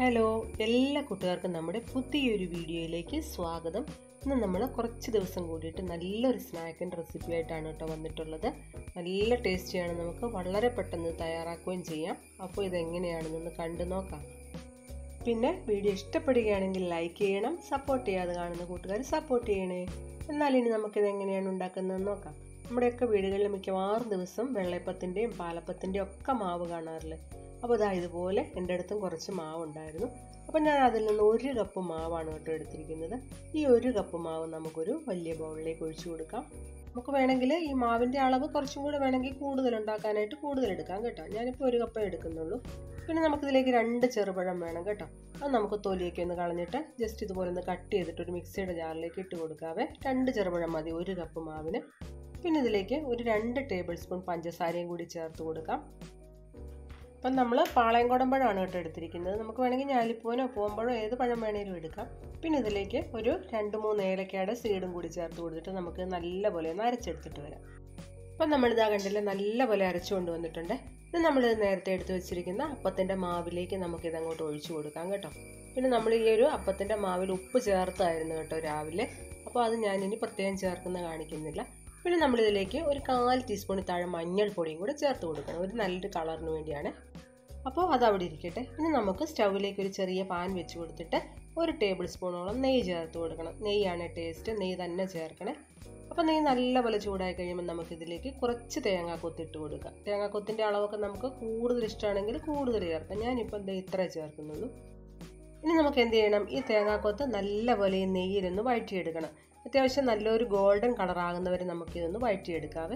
Hello, എല്ലാ കൂട്ടുകാർക്കും നമ്മുടെ പുതിയൊരു വീഡിയോയിലേക്ക് സ്വാഗതം. ഇന്ന് നമ്മൾ കുറച്ച് ദിവസം കൂടിയിട്ട് നല്ലൊരു സ്നാക്കിൻ്റെ റെസിപ്പി ആയിട്ടാണ് കേട്ടോ വന്നിട്ടുള്ളത്. നല്ല ടേസ്റ്റിയാണ്, നമുക്ക് വളരെ പെട്ടെന്ന് തയ്യാറാക്കുകയും ചെയ്യാം. അപ്പോൾ ഇതെങ്ങനെയാണെന്നൊന്ന് കണ്ടു നോക്കാം. പിന്നെ വീഡിയോ ഇഷ്ടപ്പെടുകയാണെങ്കിൽ ലൈക്ക് ചെയ്യണം, സപ്പോർട്ട് ചെയ്യാതെ കാണുന്ന കൂട്ടുകാർ സപ്പോർട്ട് ചെയ്യണേ. എന്നാലിനി നമുക്കിത് എങ്ങനെയാണ് ഉണ്ടാക്കുന്നതെന്ന് നോക്കാം. നമ്മുടെയൊക്കെ വീടുകളിൽ മിക്കവാറും ദിവസം വെള്ളയപ്പത്തിൻ്റെയും പാലപ്പത്തിൻ്റെയും ഒക്കെ മാവ് കാണാറില്ല. അപ്പോൾ ഇതാ ഇതുപോലെ എൻ്റെ അടുത്തും കുറച്ച് മാവുണ്ടായിരുന്നു. അപ്പോൾ ഞാൻ അതിൽ നിന്ന് 1 കപ്പ് മാവാണ് കേട്ടോ എടുത്തിരിക്കുന്നത്. ഈ 1 കപ്പ് മാവ് നമുക്കൊരു വലിയ ബൗളിലേക്ക് ഒഴിച്ചു കൊടുക്കാം. നമുക്ക് വേണമെങ്കിൽ ഈ മാവിൻ്റെ അളവ് കുറച്ചും കൂടെ വേണമെങ്കിൽ കൂടുതൽ ഉണ്ടാക്കാനായിട്ട് കൂടുതൽ എടുക്കാം കേട്ടോ. ഞാനിപ്പോൾ 1 കപ്പേ എടുക്കുന്നുള്ളൂ. പിന്നെ നമുക്കിതിലേക്ക് 2 ചെറുപഴം വേണം കേട്ടോ. അത് നമുക്ക് തൊലിയൊക്കെ ഒന്ന് കളഞ്ഞിട്ട് ജസ്റ്റ് ഇതുപോലെ ഒന്ന് കട്ട് ചെയ്തിട്ട് ഒരു മിക്സിയുടെ ജാറിലേക്ക് ഇട്ട് കൊടുക്കാവേ. 2 ചെറുപഴം മതി 1 കപ്പ് മാവിന്. പിന്നെ ഇതിലേക്ക് ഒരു 2 ടേബിൾ സ്പൂൺ പഞ്ചസാരയും കൂടി ചേർത്ത് കൊടുക്കാം. അപ്പം നമ്മൾ പാളയംകോടൻ കേട്ടോ എടുത്തിരിക്കുന്നത്. നമുക്ക് വേണമെങ്കിൽ ഞാലിപ്പൂവനോ പൂവമ്പഴോ ഏത് പഴം വേണമെങ്കിലും എടുക്കാം. പിന്നെ ഇതിലേക്ക് ഒരു 2-3 ഏലക്കയുടെ സീഡും കൂടി ചേർത്ത് കൊടുത്തിട്ട് നമുക്ക് നല്ലപോലെ ഒന്ന് അരച്ചെടുത്തിട്ട് വരാം. അപ്പം നമ്മളിതാ കണ്ടില്ല, നല്ലപോലെ അരച്ചു കൊണ്ടുവന്നിട്ടുണ്ട്. ഇത് നമ്മൾ നേരത്തെ എടുത്ത് വെച്ചിരിക്കുന്ന അപ്പത്തിൻ്റെ മാവിലേക്ക് നമുക്കിത് അങ്ങോട്ട് ഒഴിച്ചു കൊടുക്കാം കേട്ടോ. പിന്നെ നമ്മൾ ഈ ഒരു അപ്പത്തിൻ്റെ മാവിൽ ഉപ്പ് ചേർത്തായിരുന്നു കേട്ടോ രാവിലെ. അപ്പോൾ അത് ഞാനിനി പ്രത്യേകം ചേർക്കുന്ന കാണിക്കുന്നില്ല. പിന്നെ നമ്മളിതിലേക്ക് ഒരു 1/4 ടീസ്പൂൺ താഴെ മഞ്ഞൾപ്പൊടിയും കൂടെ ചേർത്ത് കൊടുക്കണം, ഒരു നല്ലൊരു കളറിന് വേണ്ടിയാണ്. അപ്പോൾ അതവിടെ ഇരിക്കട്ടെ. ഇനി നമുക്ക് സ്റ്റൗവിലേക്ക് ഒരു ചെറിയ പാൻ വെച്ച് കൊടുത്തിട്ട് 1 ടേബിൾ സ്പൂണോളം നെയ്യ് ചേർത്ത് കൊടുക്കണം. നെയ്യാണ് ടേസ്റ്റ്, നെയ്യ് തന്നെ ചേർക്കണേ. അപ്പോൾ നെയ്യ് നല്ലപോലെ ചൂടായി കഴിയുമ്പോൾ നമുക്കിതിലേക്ക് കുറച്ച് തേങ്ങാക്കൊത്ത് ഇട്ട് കൊടുക്കാം. തേങ്ങാക്കൊത്തിൻ്റെ അളവൊക്കെ നമുക്ക് കൂടുതൽ ഇഷ്ടമാണെങ്കിൽ കൂടുതൽ ചേർക്കാം. ഞാനിപ്പോൾ ഇത്ര ചേർക്കുന്നുള്ളൂ. ഇനി നമുക്ക് എന്ത് ചെയ്യണം, ഈ തേങ്ങാക്കൊത്ത് നല്ലപോലെ ഈ നെയ്യിലൊന്ന് വഴറ്റിയെടുക്കണം. അത്യാവശ്യം നല്ലൊരു ഗോൾഡൻ കളറാകുന്നവരെ നമുക്കിതൊന്ന് വഴറ്റിയെടുക്കാവേ.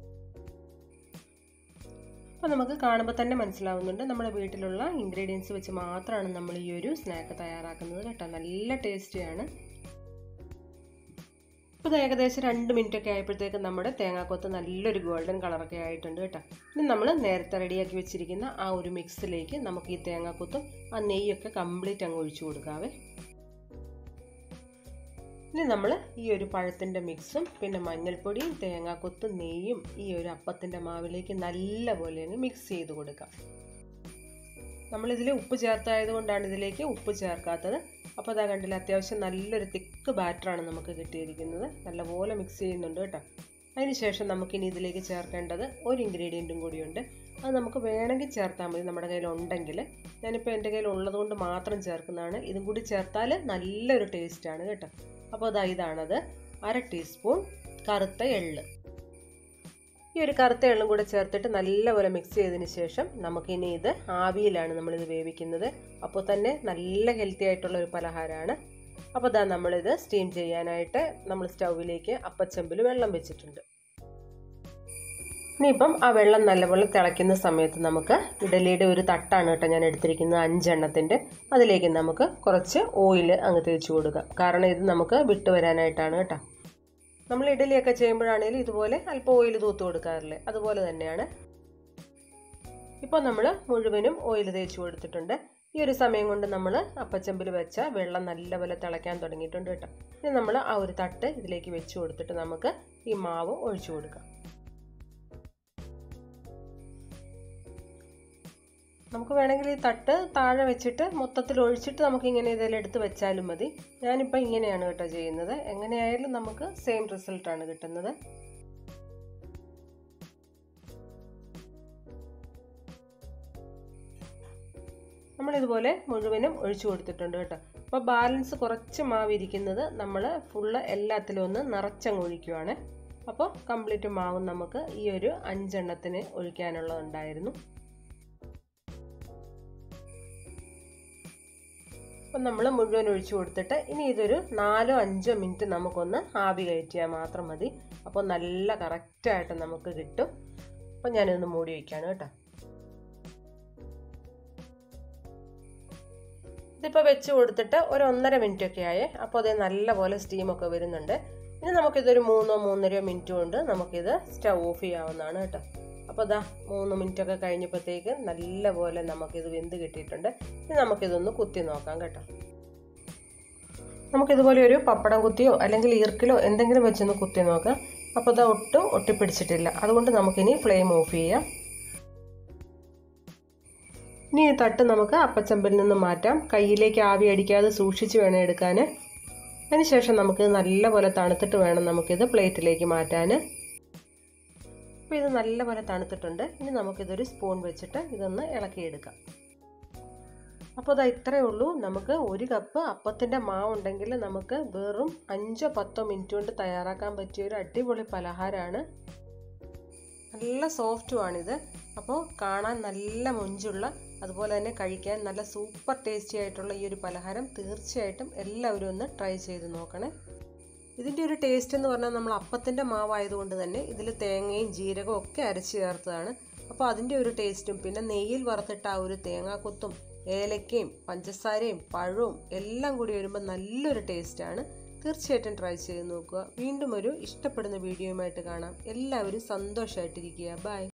അപ്പോൾ നമുക്ക് കാണുമ്പോൾ തന്നെ മനസ്സിലാവുന്നുണ്ട് നമ്മുടെ വീട്ടിലുള്ള ഇൻഗ്രീഡിയൻസ് വെച്ച് മാത്രമാണ് നമ്മൾ ഈ ഒരു സ്നാക്ക് തയ്യാറാക്കുന്നത് കേട്ടോ. നല്ല ടേസ്റ്റിയാണ്. ഇപ്പോൾ ഏകദേശം 2 മിനിറ്റൊക്കെ ആയപ്പോഴത്തേക്കും നമ്മുടെ തേങ്ങാക്കൊത്ത് നല്ലൊരു ഗോൾഡൻ കളറൊക്കെ ആയിട്ടുണ്ട് കേട്ടോ. ഇനി നമ്മൾ നേരത്തെ റെഡിയാക്കി വെച്ചിരിക്കുന്ന ആ ഒരു മിക്സിലേക്ക് നമുക്ക് ഈ തേങ്ങാക്കൊത്തും ആ നെയ്യൊക്കെ കംപ്ലീറ്റ് അങ്ങ് ഒഴിച്ചു കൊടുക്കാവേ. ഇനി നമ്മൾ ഈ ഒരു പഴത്തിൻ്റെ മിക്സും പിന്നെ മഞ്ഞൾപ്പൊടിയും തേങ്ങാക്കൊത്തും നെയ്യും ഈ ഒരു അപ്പത്തിൻ്റെ മാവിലേക്ക് നല്ലപോലെ അങ്ങ് മിക്സ് ചെയ്ത് കൊടുക്കാം. നമ്മളിതിൽ ഉപ്പ് ചേർത്തായതുകൊണ്ടാണ് ഇതിലേക്ക് ഉപ്പ് ചേർക്കാത്തത്. അപ്പോൾ അതാ കണ്ടില്ല, അത്യാവശ്യം നല്ലൊരു തിക്ക് ബാറ്ററാണ് നമുക്ക് കിട്ടിയിരിക്കുന്നത്. നല്ലപോലെ മിക്സ് ചെയ്യുന്നുണ്ട് കേട്ടോ. അതിനുശേഷം നമുക്കിനി ഇതിലേക്ക് ചേർക്കേണ്ടത് ഒരു ഇൻഗ്രീഡിയൻറ്റും കൂടിയുണ്ട്. അത് നമുക്ക് വേണമെങ്കിൽ ചേർത്താൽ മതി, നമ്മുടെ കയ്യിലുണ്ടെങ്കിൽ. ഞാനിപ്പോൾ എൻ്റെ കയ്യിൽ ഉള്ളതുകൊണ്ട് മാത്രം ചേർക്കുന്നതാണ്. ഇതും കൂടി ചേർത്താൽ നല്ലൊരു ടേസ്റ്റാണ് കേട്ടോ. അപ്പോൾ ഇതാണത്, 1/2 ടീസ്പൂൺ കറുത്ത എള്ള്. ഈ ഒരു കറുത്ത എള്ളും കൂടെ ചേർത്തിട്ട് നല്ലപോലെ മിക്സ് ചെയ്തതിന് ശേഷം നമുക്കിനി ഇത് ആവിയിലാണ് നമ്മളിത് വേവിക്കുന്നത്. അപ്പോൾ തന്നെ നല്ല ഹെൽത്തി ആയിട്ടുള്ള ഒരു പലഹാരമാണ്. അപ്പോൾ നമ്മളിത് സ്റ്റീം ചെയ്യാനായിട്ട് നമ്മൾ സ്റ്റൗവിലേക്ക് അപ്പച്ചമ്പിൽ വെള്ളം വെച്ചിട്ടുണ്ട്. ഇനിയിപ്പം ആ വെള്ളം നല്ലപോലെ തിളയ്ക്കുന്ന സമയത്ത് നമുക്ക് ഇഡലിയുടെ ഒരു തട്ടാണ് കേട്ടോ ഞാൻ എടുത്തിരിക്കുന്നത്, 5 എണ്ണത്തിൻ്റെ. അതിലേക്ക് നമുക്ക് കുറച്ച് ഓയിൽ അങ്ങ് തേച്ച് കൊടുക്കാം. കാരണം ഇത് നമുക്ക് വിട്ടുവരാനായിട്ടാണ് കേട്ടോ. നമ്മൾ ഇഡലിയൊക്കെ ചെയ്യുമ്പോഴാണെങ്കിലും ഇതുപോലെ അല്പം ഓയിൽ തൂത്ത് കൊടുക്കാറില്ലേ, അതുപോലെ തന്നെയാണ്. ഇപ്പോൾ നമ്മൾ മുഴുവനും ഓയിൽ തേച്ച് കൊടുത്തിട്ടുണ്ട്. ഈ ഒരു സമയം കൊണ്ട് നമ്മൾ അപ്പച്ചമ്പിൽ വെച്ച വെള്ളം നല്ലപോലെ തിളയ്ക്കാൻ തുടങ്ങിയിട്ടുണ്ട് കേട്ടോ. ഇനി നമ്മൾ ആ ഒരു തട്ട് ഇതിലേക്ക് വെച്ച് കൊടുത്തിട്ട് നമുക്ക് ഈ മാവ് ഒഴിച്ചു കൊടുക്കാം. നമുക്ക് വേണമെങ്കിൽ ഈ തട്ട് താഴെ വെച്ചിട്ട് മൊത്തത്തിൽ ഒഴിച്ചിട്ട് നമുക്കിങ്ങനെ ഇതെല്ലാം എടുത്ത് വെച്ചാലും മതി. ഞാനിപ്പോൾ ഇങ്ങനെയാണ് കേട്ടോ ചെയ്യുന്നത്. എങ്ങനെയായാലും നമുക്ക് സെയിം റിസൾട്ടാണ് കിട്ടുന്നത്. നമ്മളിതുപോലെ മുഴുവനും ഒഴിച്ചു കൊടുത്തിട്ടുണ്ട് കേട്ടോ. അപ്പോൾ ബാലൻസ് കുറച്ച് മാവ് ഇരിക്കുന്നത് നമ്മൾ ഫുള്ള് എല്ലാത്തിലും ഒന്ന് നിറച്ചങ്ങ് ഒഴിക്കുവാണ്. അപ്പോൾ കംപ്ലീറ്റ് മാവും നമുക്ക് ഈ ഒരു 5 എണ്ണത്തിന് ഒഴിക്കാനുള്ളതുണ്ടായിരുന്നു. അപ്പം നമ്മൾ മുഴുവൻ ഒഴിച്ചു കൊടുത്തിട്ട് ഇനി ഇതൊരു 4-5 മിനിറ്റ് നമുക്കൊന്ന് ആവി കയറ്റിയാൽ മാത്രം മതി. അപ്പോൾ നല്ല കറക്റ്റായിട്ട് നമുക്ക് കിട്ടും. അപ്പം ഞാനിതൊന്ന് മൂടി വയ്ക്കുകയാണ് കേട്ടോ. ഇതിപ്പോൾ വെച്ച് കൊടുത്തിട്ട് ഒരു 1.5 മിനിറ്റൊക്കെ ആയേ. അപ്പോൾ അത് നല്ലപോലെ സ്റ്റീമൊക്കെ വരുന്നുണ്ട്. ഇനി നമുക്കിതൊരു 3-3.5 മിനിറ്റ് കൊണ്ട് നമുക്കിത് സ്റ്റൗ ഓഫ് ചെയ്യാവുന്നതാണ് കേട്ടോ. അപ്പോൾ 3 മിനിറ്റൊക്കെ കഴിഞ്ഞപ്പോഴത്തേക്ക് നല്ലപോലെ നമുക്കിത് വെന്ത് കിട്ടിയിട്ടുണ്ട്. ഇനി നമുക്കിതൊന്ന് കുത്തി നോക്കാം കേട്ടോ. നമുക്കിതുപോലെ ഒരു പപ്പടം കുത്തിയോ അല്ലെങ്കിൽ ഈർക്കിലോ എന്തെങ്കിലും വെച്ചൊന്ന് കുത്തി നോക്കാം. അപ്പോൾ ഒട്ടും ഒട്ടിപ്പിടിച്ചിട്ടില്ല. അതുകൊണ്ട് നമുക്കിനി ഫ്ലെയിം ഓഫ് ചെയ്യാം. ഇനി ഈ തട്ട് നമുക്ക് അപ്പച്ചമ്പിൽ നിന്ന് മാറ്റാം. കയ്യിലേക്ക് ആവി അടിക്കാതെ സൂക്ഷിച്ച് വേണം എടുക്കാൻ. അതിനുശേഷം നമുക്ക് നല്ലപോലെ തണുത്തിട്ട് വേണം നമുക്കിത് പ്ലേറ്റിലേക്ക് മാറ്റാൻ. അപ്പോൾ ഇത് നല്ലപോലെ തണുത്തിട്ടുണ്ട്. ഇനി നമുക്കിതൊരു സ്പൂൺ വെച്ചിട്ട് ഇതൊന്ന് ഇളക്കിയെടുക്കാം. അപ്പോൾ അത് ഇത്രയേ ഉള്ളൂ. നമുക്ക് 1 കപ്പ് അപ്പത്തിൻ്റെ മാവുണ്ടെങ്കിൽ നമുക്ക് വെറും 5-10 മിനിറ്റ് കൊണ്ട് തയ്യാറാക്കാൻ പറ്റിയ ഒരു അടിപൊളി പലഹാരമാണ്. നല്ല സോഫ്റ്റുമാണിത്. അപ്പോൾ കാണാൻ നല്ല മൊഞ്ചുള്ള, അതുപോലെ തന്നെ കഴിക്കാൻ നല്ല സൂപ്പർ ടേസ്റ്റി ആയിട്ടുള്ള ഈ ഒരു പലഹാരം തീർച്ചയായിട്ടും എല്ലാവരും ഒന്ന് ട്രൈ ചെയ്ത് നോക്കണേ. ഇതിൻ്റെ ഒരു ടേസ്റ്റ് എന്ന് പറഞ്ഞാൽ നമ്മൾ അപ്പത്തിൻ്റെ മാവായതുകൊണ്ട് തന്നെ ഇതിൽ തേങ്ങയും ജീരകവും ഒക്കെ അരച്ച് ചേർത്തതാണ്. അപ്പോൾ അതിൻ്റെ ഒരു ടേസ്റ്റും പിന്നെ നെയ്യിൽ വറുത്തിട്ട ആ ഒരു തേങ്ങാക്കൊത്തും ഏലക്കയും പഞ്ചസാരയും പഴവും എല്ലാം കൂടി വരുമ്പോൾ നല്ലൊരു ടേസ്റ്റാണ്. തീർച്ചയായിട്ടും ട്രൈ ചെയ്ത് നോക്കുക. വീണ്ടും ഒരു ഇഷ്ടപ്പെടുന്ന വീഡിയോയുമായിട്ട് കാണാം. എല്ലാവരും സന്തോഷമായിട്ടിരിക്കുക. ബൈ.